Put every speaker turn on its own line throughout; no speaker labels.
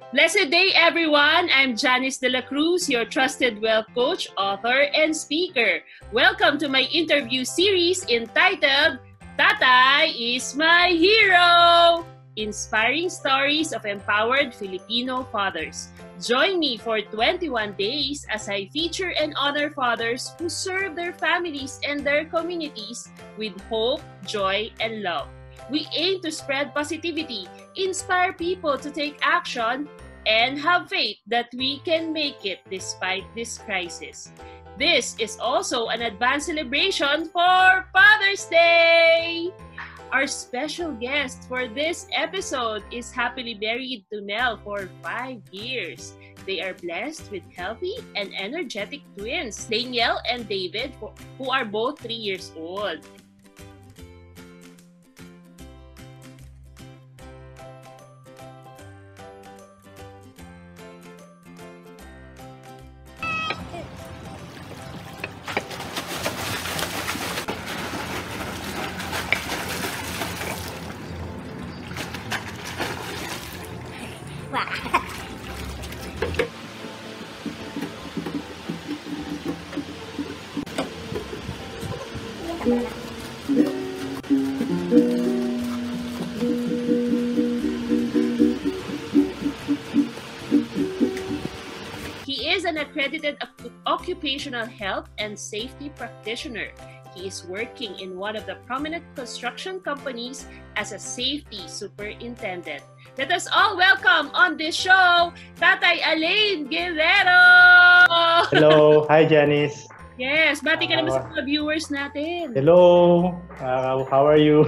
Blessed day, everyone! I'm Senorin-Delacruz, your trusted wealth coach, author, and speaker. Welcome to my interview series entitled Tatay is my hero! Inspiring stories of empowered Filipino fathers. Join me for 21 days as I feature and honor fathers who serve their families and their communities with hope, joy, and love. We aim to spread positivity, inspire people to take action, and have faith that we can make it despite this crisis. This is also an advanced celebration for Father's Day! Our special guest for this episode is happily married to Mel for 5 years. They are blessed with healthy and energetic twins, Danielle and David, who are both 3 years old. He is an accredited occupational health and safety practitioner. He is working in one of the prominent construction companies as a safety superintendent. Let us all welcome on this show, Tatay Alain Guerrero!
Hello! Hi, Janice!
Yes, bati ka naman sa mga viewers natin.
Hello! How are you?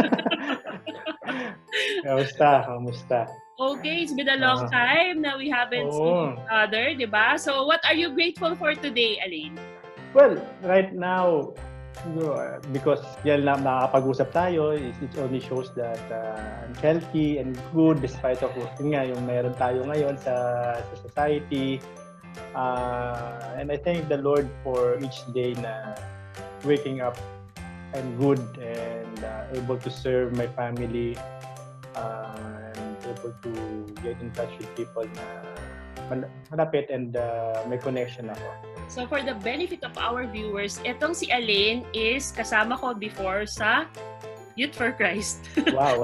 Kamusta?
Okay, it's been a long time na we haven't seen each other, di ba? So, what are you grateful for today, Alain?
Well, right now, because yan lang nakakapag-usap tayo, it only shows that I'm healthy and good despite of yung meron tayo ngayon sa society. And I thank the Lord for each day na waking up and good and able to serve my family and able to get in touch with people na malapit and may connection ako.
So for the benefit of our viewers, etong si Alain is kasama ko before sa Youth for Christ.
Wow!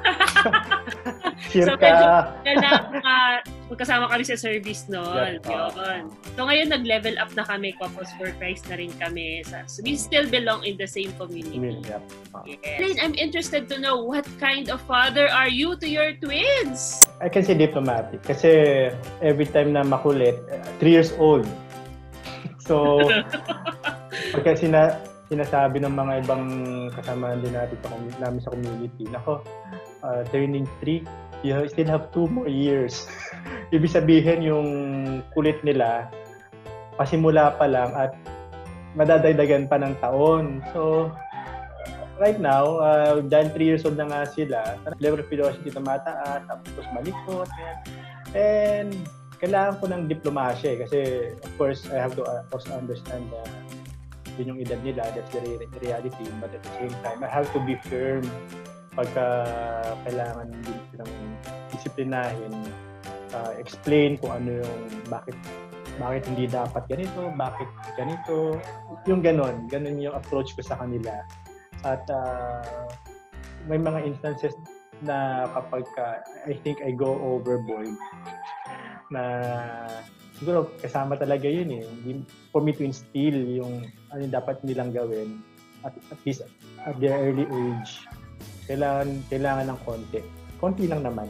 So magkasama kami sa service noon. Yun. So ngayon nag-level up na kami, Couples for Christ na rin kami. So we still belong in the same community.
Yep.
Yes. Alain, I'm interested to know what kind of father are you to your twins?
I can say diplomatic kasi every time na makulit, 3 years old. So, pagka sinasabi ng mga ibang kasama din namin sa community, nako, turning 3, you still have 2 more years. Ibig sabihin yung kulit nila, pasimula pa lang at madadagdagan pa ng taon. So, right now, dahil 3 years old na nga sila, level of curiosity tumataas, tapos malikot, and kailangan ko ng diplomasya kasi of course I have to also understand yun yung edad nila, that's the reality, but at the same time I have to be firm pagka kailangan din silang disiplinahin, explain kung ano yung bakit hindi dapat ganito, bakit ganito, yung ganun yung approach ko sa kanila. At may mga instances na kapag I think I go overboard na siguro kasama talaga yun for me to instill yung ano dapat nilang gawin at least at their early age, kailangan ng konti lang naman.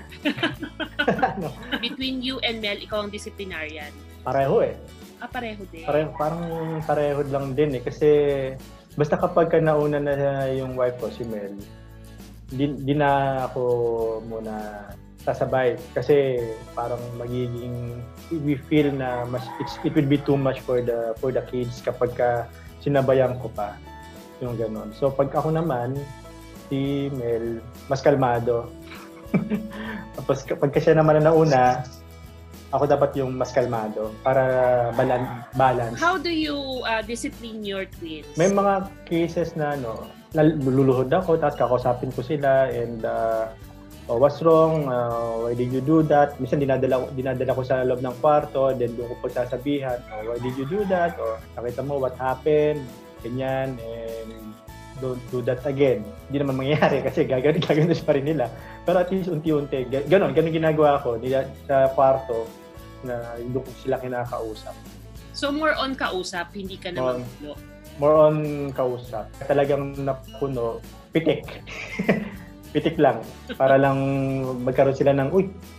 Between you and Mel, ikaw ang disciplinarian?
Pareho
pareho din?
Parang pareho lang din kasi basta kapag nauna na yung wife ko, si Mel, di na ako muna sasabay kasi parang we feel na it would be too much for the kids kapag sinabayan ko pa yung ganon. So pag ako naman, si Mel, mas kalmado. Tapos kapag siya naman na nauna, ako dapat yung mas kalmado para balance.
How do you discipline your twins?
May mga cases na luluhod ako, tapos kakausapin ko sila and oh, what's wrong? Why did you do that? Minsan dinadala ko sa loob ng kwarto, then doon ko pagsasabihan, oh, why did you do that? O nakita mo what happened? Ganyan, and don't do that again. Hindi naman mangyayari kasi gagawin pa rin nila. Pero at least unti-unti, ganon ginagawa ko sa kwarto na doon ko sila kinakausap.
So more on kausap, hindi ka naman puno?
More on kausap. Talagang napuno, pitik. Pitik lang. Para lang magkaroon sila ng,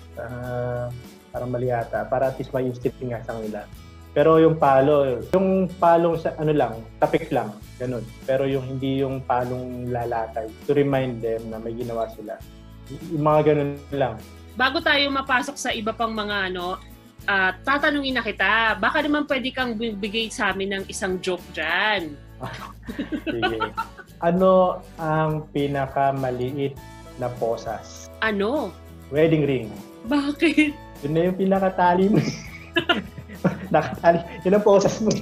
parang mali yata. Para at least may instinct nga sa kanila. Pero yung palong sa tapik lang, ganun. Pero hindi yung palong lalatay. To remind them na may ginawa sila. Yung mga ganun lang. Bago
tayo mapasok sa iba pang mga tatanungin na kita, baka naman pwede kang bigay sa amin ng isang joke dyan.
Sige. Ano ang pinakamaliit na posas?
Ano?
Wedding ring.
Bakit?
Yun na yung pinakatali mo. Nakatali. Yun ang posas mo.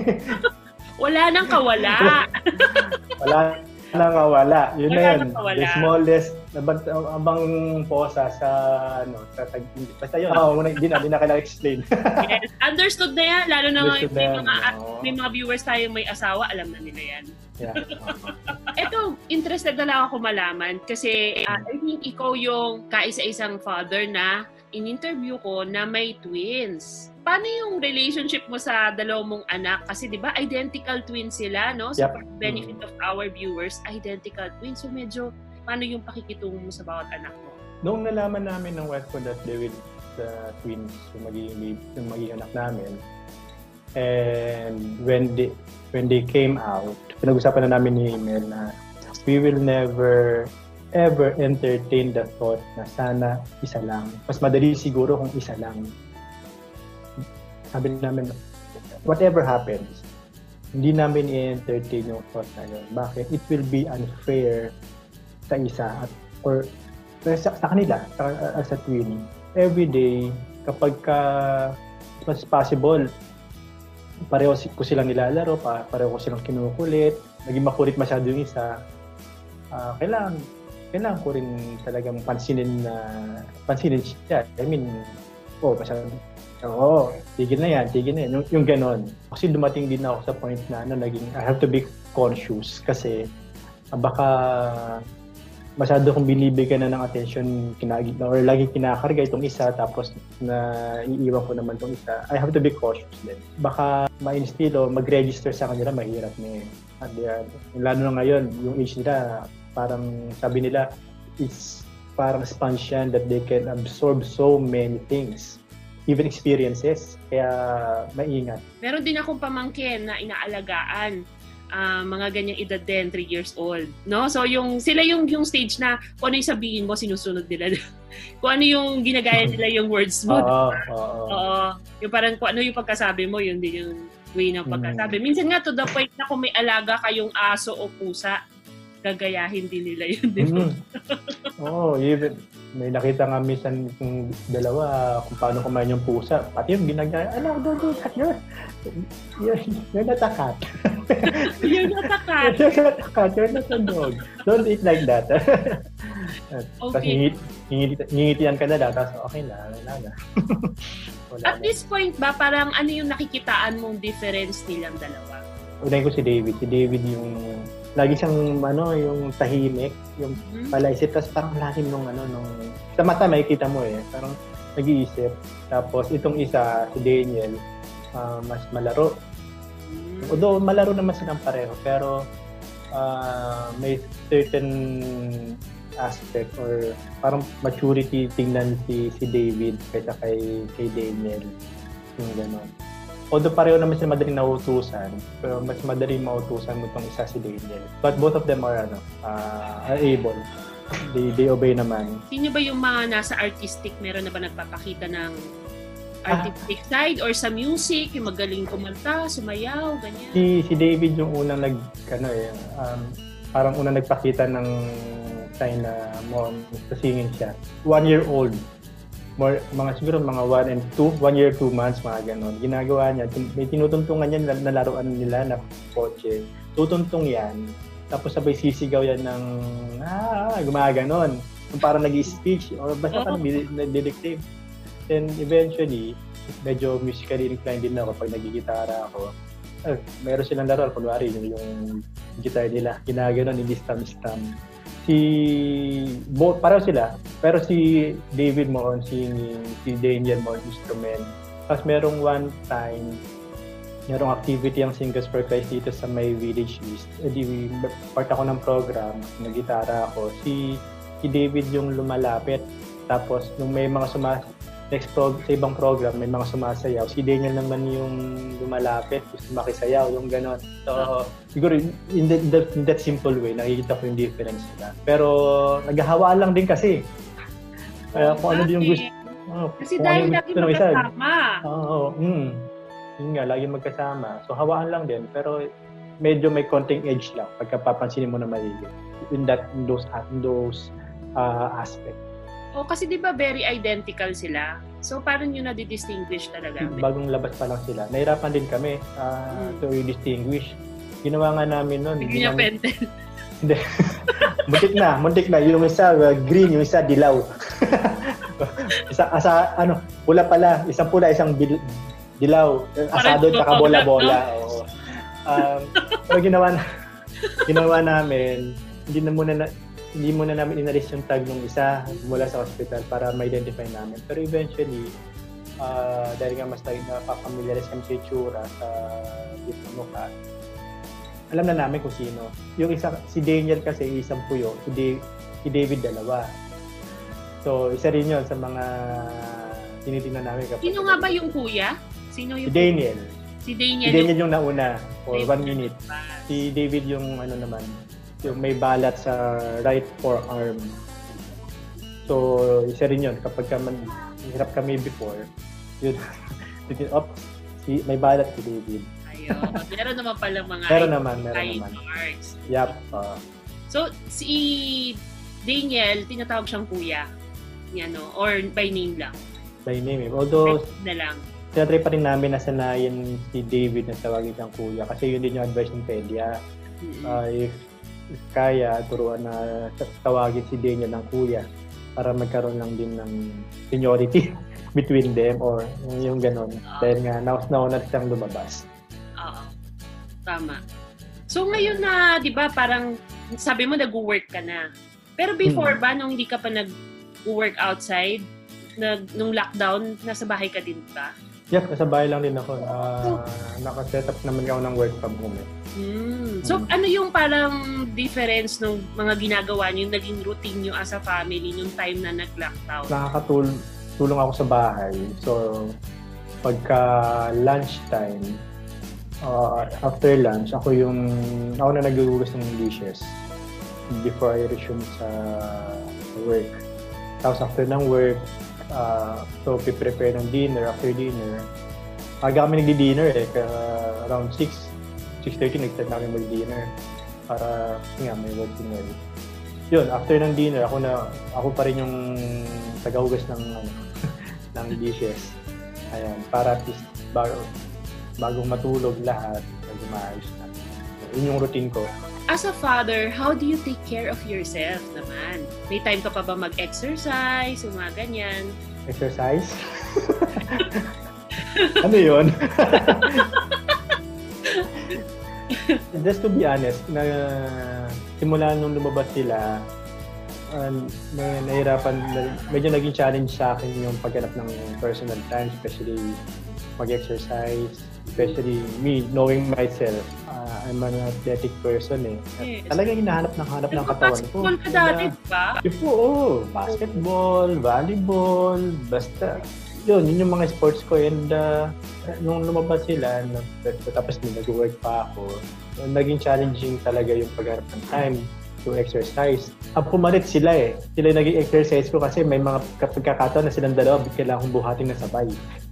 Wala nang kawala.
Wala nang kawala. Yun na yun.
Kawala.
The smallest abang posa sa basta yun. Hindi na kailangan explain.
Yes. Understood na yan. Lalo na may mga viewers tayo may asawa, alam na nila yan.
Yeah.
Eto, interested na lang ako malaman kasi I think ikaw yung kaisa-isang father na in-interview ko na may twins. Paano yung relationship mo sa dalawang mong anak? Kasi di ba identical twins sila, no? So for the benefit of our viewers, identical twins. So medyo, paano yung pakikitungo mo sa bawat anak mo?
Noong nalaman namin ng wife ko that they will twins, yung magiging anak namin, and when they came out, pinag-usapan na namin ni Emil na we will never ever entertain the thought na sana isa lang. Mas madali siguro kung isa lang. Sabi namin, whatever happens, hindi namin i-entertain yung thought na yun. Bakit? It will be unfair sa isa or sa kanila, as a twin. Every day, kapag mas possible, pareho ko silang nilalaro, pareho ko silang kinukulit, naging makulit masyado yung isa, kailangan ko rin talagang pansinin siya. I mean, masyado. Oo, tigil na yan. Yung ganon. Kasi dumating din ako sa point na I have to be conscious kasi baka masyado kong binibigyan na ng attention or lagi kinakarga itong isa tapos na iiwan ko naman itong isa. I have to be cautious din. Baka ma-instill o mag-register sa kanila, mahirap na eh. Lalo na ngayon, yung age nila, parang sabi nila, it's parang sponge yan that they can absorb so many things. Even experiences, kaya maingat.
Meron din akong pamangkin na inaalagaan, mga ganyang edad din, 3 years old. No? So sila yung stage na kung ano yung sabihin mo, sinusunod nila. Kung ano yung ginagaya nila yung words mo. Oo. Yung parang kung ano yung pagkasabi mo, yun din yung way ng pagkasabi. Minsan nga to the point na kung may alaga kayong aso o pusa, gagayahin din nila yun.
Even may nakita nga minsan yung dalawa kung paano kumain yung pusa. Pati yung ginagaya, don't do that. You're not a cat.
You're not a cat.
You're not a dog. Don't eat like that.
Okay.
Tapos ngingitian ka na daw, tapos okay na.
At this point ba, parang ano yung nakikitaan mong difference nilang dalawa?
Unahin ko si David. Si David yung lagi siyang yung tahimik, yung palaisip, tapos parang lalim nung sa mata makikita mo parang nag-iisip. Tapos itong isa, si Daniel, mas malaro. Although malaro naman silang pareho, pero may certain aspect or parang maturity tingnan si David kaysa kay Daniel. Yung gano'n. Although pareho naman sila madaling nautusan, pero mas madaling mautusan mo itong isa si Daniel. But both of them are able. They obey naman.
Sino ba yung mga nasa artistic? Meron na ba nagpapakita ng artistic side or sa music, yung magaling kumanta, sumayaw, ganyan?
Si David yung unang parang unang nagpakita ng sign na sa singing siya. 1 year old. Siguro mga 1 year 2 months, mga ganon. Ginagawa niya, may tinutuntungan niya na laruan nila na kotse. Tutuntong yan, tapos sabay sisigaw yan ng gumaganon. parang nag-i-speech o basta parang nag-dictate. Then eventually, medyo musically inclined din ako pag nagigitara ako. Meron silang laro, kunwari yung guitar nila, ginaganon, hindi stam-stam. Pareho sila, pero si David mo on singing, si Daniel mo on instrument. Tapos merong one time, merong activity ang Singers for Christ dito sa may Village East. Part ako ng program, nag-gitara ako. Si David yung lumalapit. Tapos, nung may mga sa ibang program, may mga sumasayaw. Si Daniel naman yung lumalapit, gusto makisayaw, yung gano'n. So, siguro, in that simple way, nakikita ko yung difference nila. Pero, naghahawaan lang din kasi. Kung ano yung gusto.
Kasi dahil lagi magkasama.
Yun nga, lagi magkasama. So, hawaan lang din. Pero, medyo may konting edge lang pagka papansinin mo na maligid. In those aspects.
Kasi di ba very identical sila? So, parang yun na-distinguish talaga.
Bagong labas pa lang sila. Nahirapan din kami to distinguish. Ginawa nga namin nun.
Hindi niya pentel.
Hindi. Muntik na. Yung isa green, yung isa dilaw. Pula pala. Isang pula, isang dilaw. Asado, tsaka bola-bola. No? Pero ginawa namin, hindi muna namin inalis yung tag ng isa mula sa hospital para ma-identify namin. Pero eventually, dahil nga mas napapamiliarize kami sa itsura sa ng mukha, alam na namin kung sino. Yung isa, si Daniel kasi isang puyo, si David dalawa. So, isa rin yun sa mga tinitingnan namin.
Sino nga ba yung kuya? Sino yung
si Daniel.
Si Daniel.
Si Daniel yung nauna for 1 minute. Si David yung yung may balat sa right forearm. So, isa rin yun. Kapag hirap kami before, yun, may balat si David.
Ayun. Meron naman palang mga
meron naman.
marks.
Yup.
So, si Daniel, tinatawag siyang kuya. Yan, no? Or by name lang?
By name. Although,
na lang.
tinatry pa rin namin na sanayin si David na tawagin siyang kuya kasi yun din yung advice ng Pedia. If kaya, turuan na tawagin si Daniel ng kuya para magkaroon lang din ng seniority between them or yung ganon. Dahil nga, nauna siyang lumabas.
Oo. Tama. So ngayon na, di ba, parang sabi mo nag-work ka na. Pero before ba, nung hindi ka pa nag-work outside, nung lockdown, nasa bahay ka din ba?
Yes, nasa bahay lang din ako. Nakaset up naman ako ng work from home.
So, ano yung parang difference ng mga ginagawa niyo, naging routine niyo as a family nung time na nag-lockdown?
Nakakatulong ako sa bahay. So, pagka lunchtime, after lunch, ako na nagugugas ng dishes before I resume sa work. Tapos after ng work, so prepare ng dinner. After dinner, aga kami nagdi-dinner around 6:30 nag-start namin mag-dinner para may working well. Yun, after ng dinner, ako pa rin yung tagahugas ng dishes. Ayan, para at least bagong matulog lahat, maayos na. Yun yung routine ko.
As a father, how do you take care of yourself naman? May time ka pa ba mag-exercise, mga ganyan?
Exercise? Ano yun? Just to be honest, simula nung lumabas sila, medyo naging challenge sa akin yung paghanap ng personal time, especially mag-exercise, especially me, knowing myself. I'm an athletic person Yes. Talagang hinahanap ng katawan ko.
Basketball ka dati ba?
Basketball, volleyball, basta. Yun yung mga sports ko. And nung lumabas sila, tapos nag-work pa ako, naging challenging talaga yung pagharap ng time to exercise. Pumalit sila Sila yung naging exercise ko kasi may mga pagkakataon na silang dalawa, kailangan kong buhatin na sabay.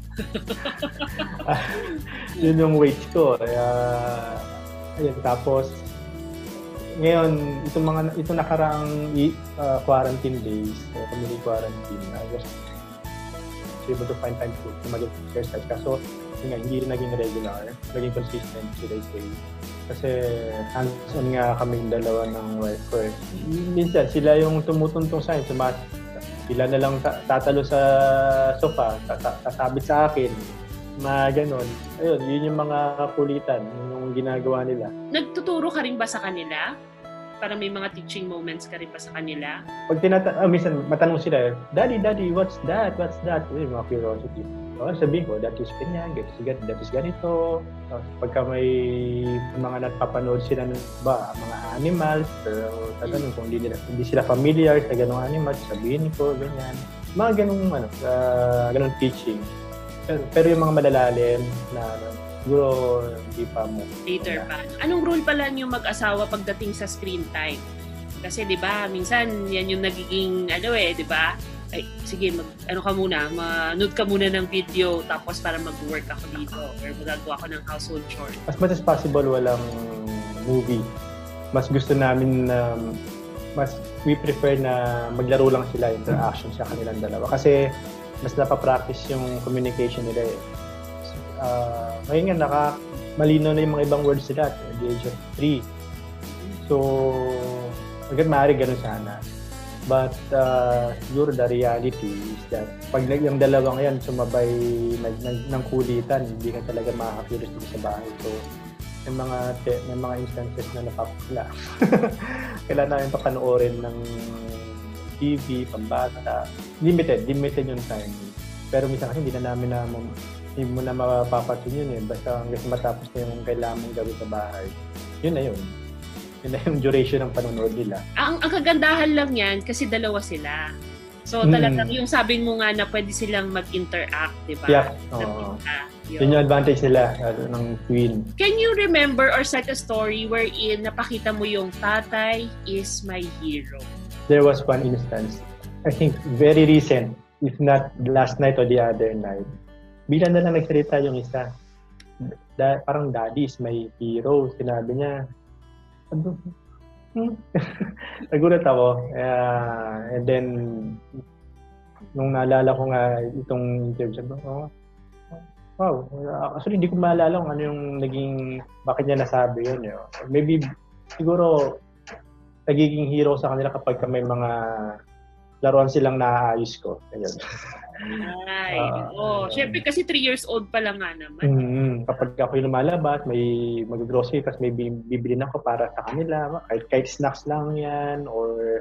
Yun yung weight ko. Ayun, tapos ngayon, itong nakaraang quarantine days, community quarantine, I was able to find time to mag-exercise. Kaso, hindi rin naging regular, naging consistent, should I say. Kasi hands-on nga kaming dalawa ng wife ko eh. Minsan sila yung tumutuntong sa akin, sila na lang tatalo sa sofa, tasabit sa akin, mga ganon. Ayun, yun yung mga kulitan, yung ginagawa nila.
Nagtuturo ka rin ba sa kanila? Para may mga teaching moments ka rin pa sa kanila?
Pag minsan matanong sila, Daddy, what's that? What's that? Yung mga curiosity. Sabihin ko, that is ganyan, that is ganito. Pagka may mga nagpapanood sila ng mga animals, pero tatanong kung hindi sila familiar sa ganong animals, sabihin ko, ganyan. Mga ganong teaching. Pero yung mga malalalim na siguro hindi pa mo.
Later pa. Anong role pala niyo mag-asawa pagdating sa screen time? Kasi 'di ba, minsan yan yung nagiging 'di ba? Ay, sige, manood ka muna ng video tapos para mag-work ako dito or magagawa ko ng household chores.
As much as possible walang movie. Mas gusto namin we prefer na maglaro lang sila, interaction sa kanilang dalawa kasi mas napapractice yung communication nila eh. Ngayon nga, malino na yung mga ibang words nila at the age of 3. So, agad maaari ganun sana. But, siguro the reality is that pag yung dalawang yan sumabay ng kulitan, hindi ka talaga makakakilos dito sa bahay. So, may mga instances na napapakla. Kailangan namin papanoorin ng TV, pambata. Limited yung time. Pero minsan kasi hindi mo na mapapatin yun eh. Basta hanggang matapos na yung kailangan mong gawin sa bahay. Yun na yun. Yun na yung duration ng panonood nila.
Ang kagandahan lang yan kasi dalawa sila. So talagang yung sabi mo nga na pwede silang mag-interact, di ba?
Yeah. Yun yung advantage nila ng twin.
Can you remember or cite a story wherein napakita mo yung tatay is my hero?
There was one instance, I think very recent, if not last night or the other night. Bilang na lang nagsalita yung isa. Parang daddy is my hero. Sinabi niya, nagulat ako. And then, nung naalala ko nga itong interview, sabi ko, wow. Actually, hindi ko maalala kung ano yung bakit niya nasabi yun. Maybe, siguro, nagiging hero sa kanila kapag may mga laruan silang naaayos ko. Ayun.
Ay, syempre kasi 3 years old pa lang nga naman.
Kapag ako yung lumalabas, may mag-grocery kasi may bibili ako para sa kanila. Kahit snacks lang yan or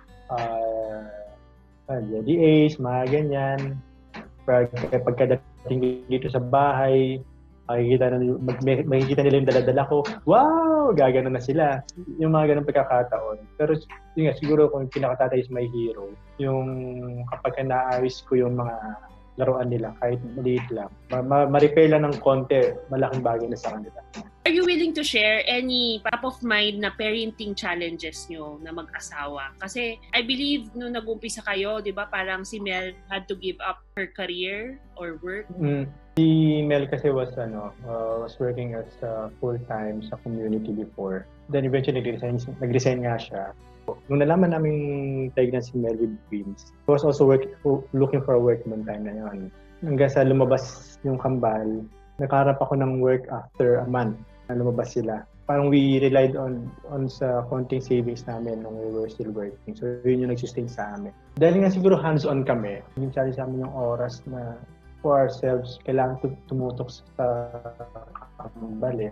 Daddy Ace, mga ganyan. Pagkadating dito sa bahay, makikita nila yung dala-dala ko. Wow! Gagano na sila. Yung mga ganong pagkakataon. Pero yun nga, siguro kung pinakatatay is my hero, yung kapag naayos ko yung mga laruan nila, kahit maliit lang, ma-repair lang ng konti, malaking bagay na sa kanila.
Are you willing to share any top of mind na parenting challenges nyo na mag-asawa? Kasi I believe nung nag-umpisa kayo, di ba, parang si Mel had to give up her career or work.
Si Mel kasi was working as full-time sa community before. Then eventually nag-resign nga siya. Nung nalaman namin pregnant si Mel with twins, I was also looking for a work noong time na yun. Hanggang sa lumabas yung kambal, nakaharap ako ng work after a month na lumabas sila. Parang we relied on sa konting savings namin nung we were still working. So yun yung nag-sustain sa amin. Dahil nga siguro hands-on kami, yung challenge sa amin yung oras na for ourselves, kailangan tumutok sa kambal eh.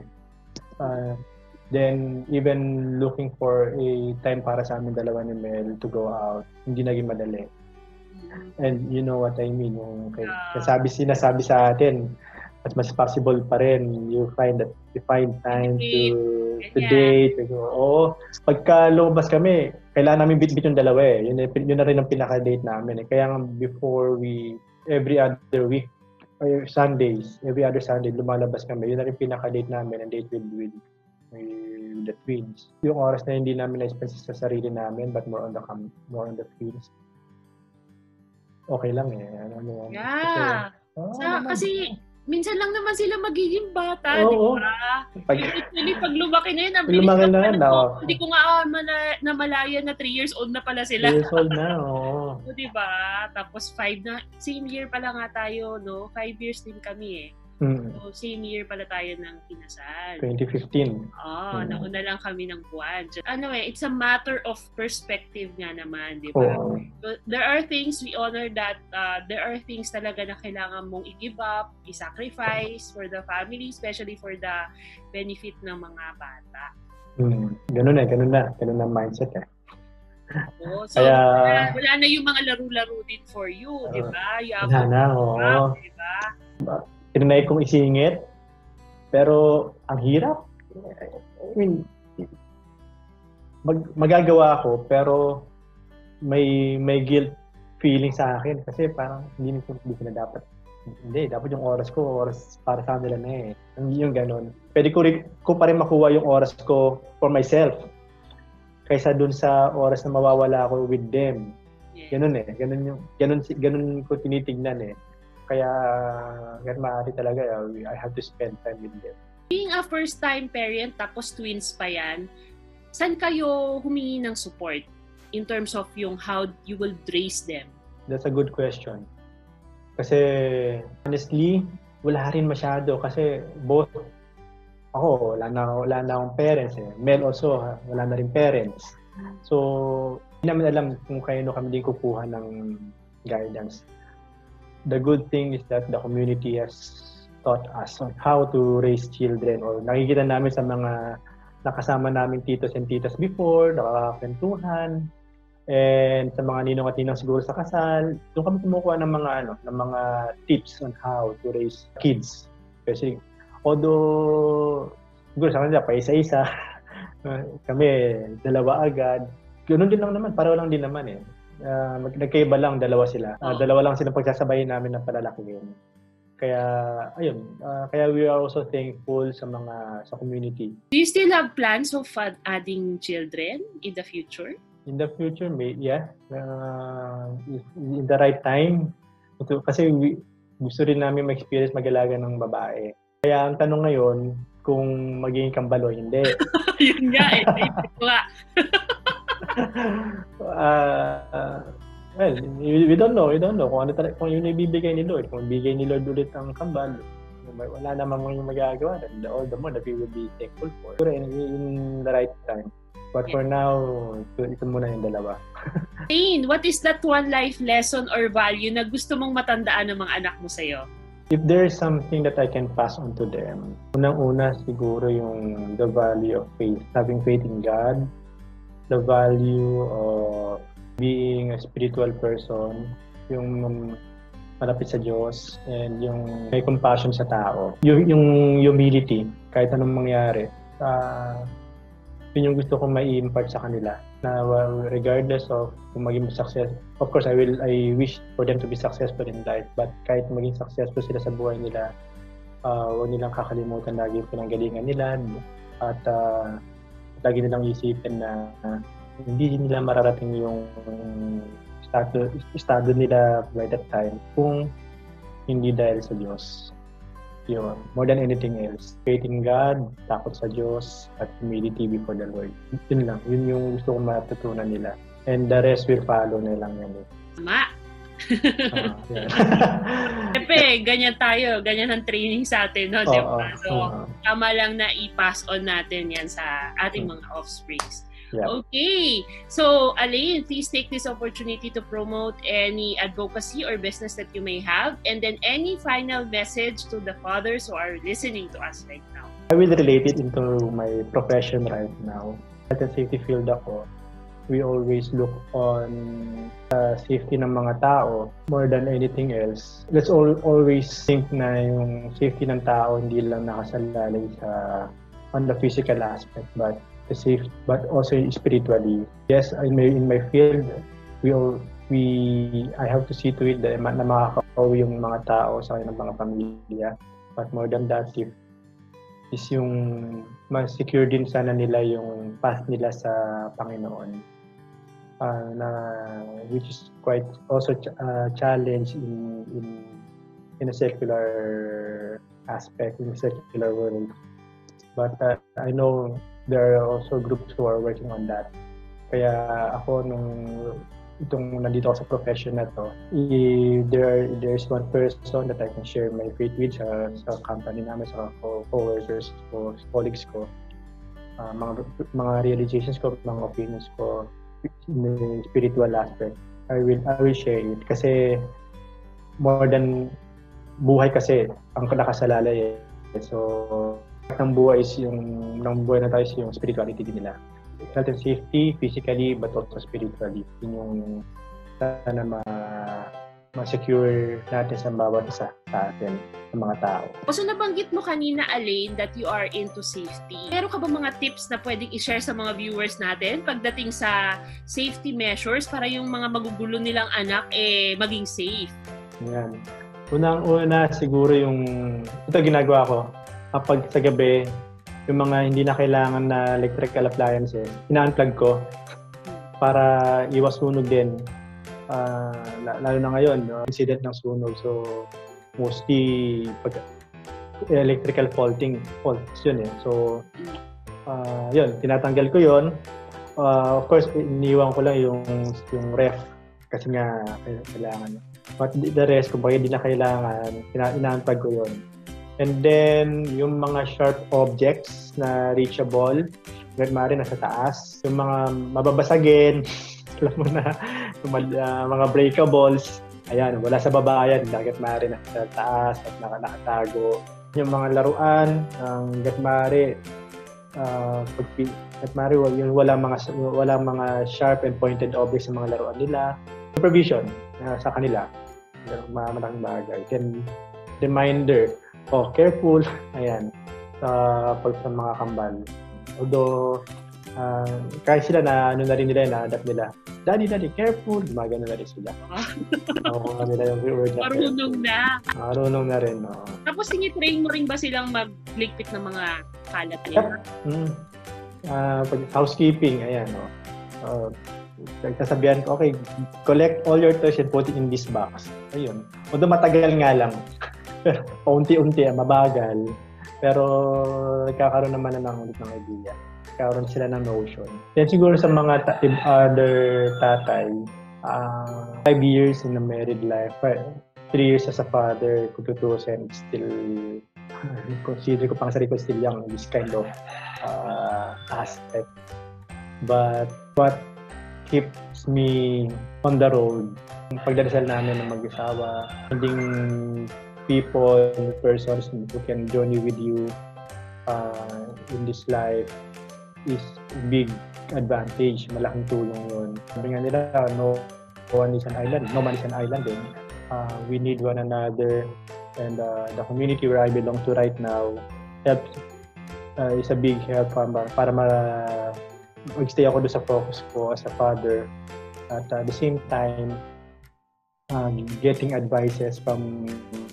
Then, even looking for a time para sa amin dalawa ni Mel to go out, hindi naging madali. And you know what I mean, yung sinasabi sa atin, as much as possible pa rin, you find time to date. Pagka lumabas kami, kailangan namin bit-bit yung dalawa eh. Yun na rin ang pinaka-date namin eh. Kaya nga before every other week, or every other Sunday, lumalabas kami. Yun na rin pinaka-date namin, and date with the twins. Yung oras na hindi namin na-spend sa sarili namin, but more on the twins. Okay lang eh.
Yeah. Kasi minsan lang naman sila magiging bata, di ba? Pag lumaki na yun, hindi ko nga namalaya na 3 years old na pala sila.
3 years old na, oo.
So, di ba? Tapos 5 na, same year pala nga tayo, no? 5 years din kami eh. So, same year pala tayo ng kinasal.
2015.
Nauna lang kami ng buwan. It's a matter of perspective nga naman, di ba? So, there are things we honor that there are things talaga na kailangan mong i-give up, i-sacrifice for the family, especially for the benefit ng mga bata.
Ganun na mindset eh.
So, wala na yung mga laro-laro din for you, di ba?
Wala na,
di ba?
Tinanay kong isingit, pero ang hirap. I mean, magagawa ako, pero may guilt feeling sa akin kasi parang hindi ko na dapat. Dapat yung oras para sa kanila na eh. Yung ganun. Pwede ko pa rin makuha yung oras ko for myself kaysa dun sa oras na mawawala ako with them. Ganun eh. Ganun ko tinitignan eh. Kaya maaari talaga, I have to spend time with them.
Being a first-time parent, tapos twins pa yan, saan kayo humingi ng support in terms of yung how you will raise them?
That's a good question. Kasi honestly, wala rin masyado kasi both ako, wala na akong parents eh. Mel also, wala na rin parents. So, hindi namin alam kung kayano kami din kukuha ng guidance. The good thing is that the community has taught us on how to raise children, or nakikita namin sa mga nakasama namin titos and titas before, nakakakwentuhan, and sa mga ninong at ninang siguro sa kasal, doon kami kumukuha ng mga tips on how to raise kids. Kasi although siguro sa kanila pa isa-isa, kami dalawa agad, ganoon din lang naman, pareho lang din naman eh. Nagkaiba lang, dalawa sila. Dalawa lang silang pagsasabayin namin ng palalakihin. Kaya, ayun. Kaya we are also thankful sa community.
Do you still have plans of adding children in the future?
In the future, yeah. In the right time. Kasi gusto rin namin ma-experience mag-alaga ng babae. Kaya ang tanong ngayon, kung magiging kambal o hindi.
Yun nga eh.
Well, we don't know kung yun ibibigay ni Lord. Kung ibigay ni Lord ulit ang kambal, wala namang yung magagawa. All the more that we will be thankful for. In the right time. But for now, ito muna yung dalawa.
Alain, what is that one life lesson or value na gusto mong matandaan ng mga anak mo sa'yo?
If there is something that I can pass on to them, unang-una siguro yung the value of faith. Having faith in God, the value of being a spiritual person, yung malapit sa Diyos, and yung may compassion sa tao. Yung humility, kahit anong mangyari. Yun yung gusto kong mai-impart sa kanila. Na regardless of kung maging success, of course, I wish for them to be successful in life, but kahit maging successful sila sa buhay nila, huwag nilang kakalimutan lagi yung pinanggalingan nila, at lagi nilang isipin na hindi nila mararating yung estado nila by that time kung hindi dahil sa Diyos. Yun. More than anything else. Faith in God, takot sa Diyos, at humility before the Lord. Yun lang. Yun yung gusto kong matutunan nila. And the rest will follow na lang yan.
Tama. Siyempre, ganyan tayo. Ganyan ang training sa atin, no? Diba? So, tama lang na i-pass on natin yan sa ating mga offsprings. Yeah. Okay. So, Alain, please take this opportunity to promote any advocacy or business that you may have, and then any final message to the fathers who are listening to us right now.
I will relate it into my profession right now. At the safety field ako, we always look on safety ng mga tao more than anything else. Let's always think na yung safety ng tao hindi lang nakasalalay on the physical aspect, but also spiritually. Yes, in my field, I have to see to it na makakauwi yung mga tao sa kanilang mga pamilya. But more than that, is yung ma-secure din sana nila yung path nila sa Panginoon. Which is quite also a challenge in a secular aspect, in a secular world. But I know there are also groups who are working on that. Kaya ako, nung itong nandito ako sa profession na to, there's one person that I can share my faith with sa company namin, sa co-workers ko, colleagues ko, mga realizations ko, mga opinions ko in the spiritual aspect, I will share it. Kasi more than buhay kasi ang nakasalalay So, ng buhay na tayo is yung spirituality din nila. Health and safety, physically, but also spiritually. Yun yung sana ma-secure natin sa bawat isa sa atin, sa mga tao.
So, nabanggit mo kanina, Alain, that you are into safety. Meron ka ba mga tips na pwedeng i-share sa mga viewers natin pagdating sa safety measures para yung mga magugulo nilang anak maging safe?
Yan. Unang-una siguro ito ginagawa ko, kapag sa gabi, yung mga hindi na kailangan na electrical appliances, ina-unplug ko para iwas sunog din. Lalo na ngayon, incident ng sunog. So, mostly electrical faults yun eh. So, yun, tinatanggal ko yun. Of course, iniwan ko lang yung ref kasi nga kailangan. But the rest, kung bakit hindi na kailangan, ina-unplug ko yun. And then, yung mga sharp objects na reachable, mari nasa taas. Yung mga mababasagin, alam mo na, yung mga breakables, ayan, wala sa baba yan, mari nasa taas at nakatago. Yung mga laruan, mari, yung wala mga sharp and pointed objects sa mga laruan nila. Supervision sa kanila, malaking bagay. Then, reminder, careful, ayan, sa mga kambal. Although, kahit sila na rin nila, na-adapt nila. Daddy, careful, mga gano'n na rin sila. Nila yung word na
marunong na.
Marunong na rin, no.
Tapos, sinitrain mo rin ba silang magligpit ng mga kalat nila?
Housekeeping, ayan, no. Sasabihan ko, okay, collect all your toys and put it in this box. Ayun. Although matagal nga lang. Paunti-unti, mabagal. Pero nagkakaroon naman ng idea. Nagkakaroon sila ng notion. Then siguro sa mga other tatay, 5 years in a married life, 3 years as a father, kung tutusin, still, consider ko pang sarili ko still young in this kind of aspect. But what keeps me on the road, yung pagdadasal namin ng mag-asawa, finding people, persons who can journey with you in this life is a big advantage. Malaking tulong yun. Sabi nga nila, no man is an island din. We need one another, and the community where I belong to right now is a big help para mag-stay ako doon sa focus ko as a father. At the same time, getting advices from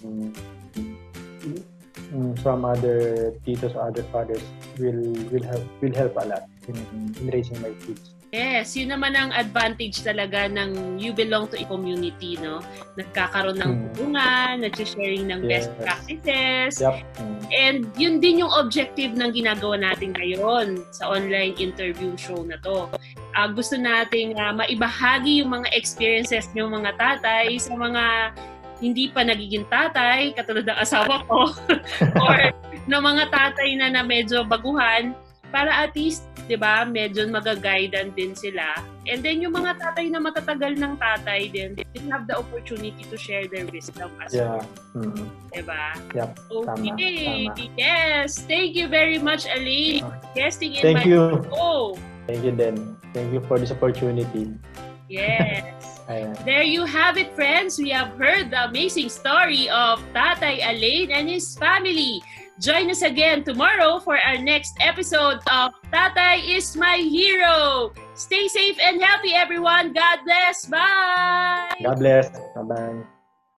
other titos or other fathers will help a lot in raising my kids.
Yes, yun naman ang advantage talaga ng you belong to a community, no? Nagkakaroon ng tulungan, nag-sharing ng best practices.
Yep.
And yun din yung objective ng ginagawa natin ngayon sa online interview show na to. Gusto nating maibahagi yung mga experiences ng mga tatay sa mga hindi pa nagiging tatay, katulad ng asawa ko, or ng mga tatay na medyo baguhan, para at least, di ba, medyo mag-guidean din sila. And then yung mga tatay na matatagal ng tatay din, they have the opportunity to share their wisdom as well.
Mm-hmm.
Di ba?
Yep.
Okay.
Tama.
Yes. Thank you very much, Alain, guesting in
Thank
my
you.
show.
Thank you, Den. Thank you for this opportunity.
Yes. There you have it, friends. We have heard the amazing story of Tatay Alain and his family. Join us again tomorrow for our next episode of Tatay is My Hero. Stay safe and healthy, everyone. God bless. Bye.
God bless. Bye-bye.